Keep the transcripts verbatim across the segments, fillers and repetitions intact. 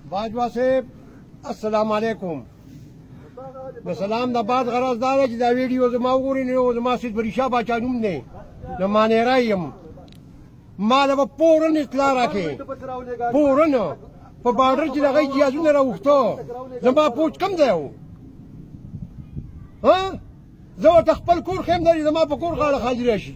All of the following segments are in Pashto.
باجوا صاحب السلام علیکم. د سلام د بعد غرض دا ده چې دا ویډیو زما وګورئ نو زما سید بریشا باچا نوم دی د مانیرا یم. ما له به فورن اطلاع راکړې فورن په بارډر کې د هغوی جهازونه راوښتو زما پوچ کم دی و ها زه ورته خپل کور ښیم دی زما په کور غاړه خالي راشي.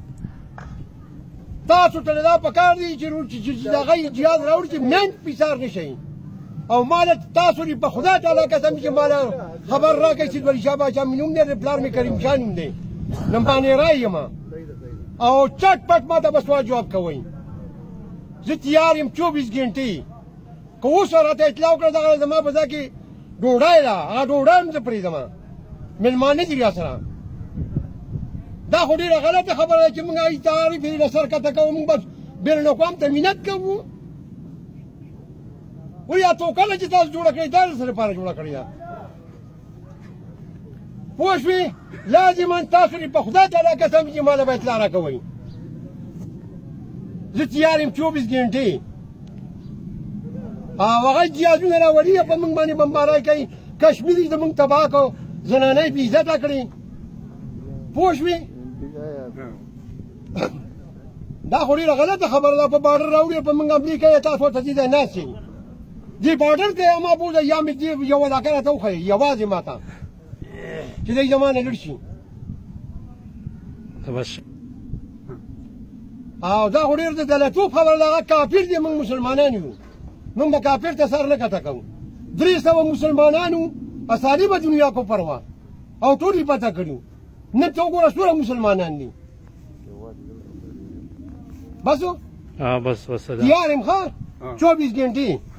تاسو ته دا پکار دی چې د هغوی جهاز راوړي چې مین پیسار نه شئ او ما له تاسو دې په خدای تعالی قسم چې ما له خبر راکړئ چې بریشا باچا مې نوم دی د پلار مې کریم شاه نوم دی د مانیرا یم او چټ پټ ما ته به سوال جواب کوئ. زه تیار یم چوبیس ګنټې که اوس راته اطلاع وکړه دغه زما په ځای کې ډوډۍ ده هغه ډوډۍ هم زه پرېږدم مېلمانه دي را سره. دا خو ډېره غلطه خبره ده چې موږ هغې تعریف یې له سر کښته کوو موږ بس بین الاقوام ته مینت کوو. وایي یا توکله چې تاسو جوړه کړې دا د څه لپاره جوړه کړې ده پوه شوې لازما تاسو دې په خدای تعالی قسم چې ما له به اطلاع راکوئ. زه تیار یم چوبیس ګنټې او هغه جهازونه راوړي په موږ باندې بمبارۍ کوي کشمیر یې زموږ تباه کړو زنانه یې بېعزته کړې پوه شوې. دا خو ډېره غلطه خبره ده په بارډر راوړي په موږ حملې کوي تاسو ورته دې ځای ناست یئ دې بارډر ته ما بوځه یا مې دې یو علاقه راته وښیئ یوازې ما ته چې دی زما نه لږ شي. او دا خو ډېر د دلتوب خبره ده هغه کافر دی موږ مسلمانان یو موږ به کافر ته سر نه کښته کوو. درې سوه مسلمانانو اسالي به دنیا کفر وه او ټول یې پته کړي نن ته وګوره څومره مسلمانان دي. بس بس بس تیار یم ښه چوبیس ګنټې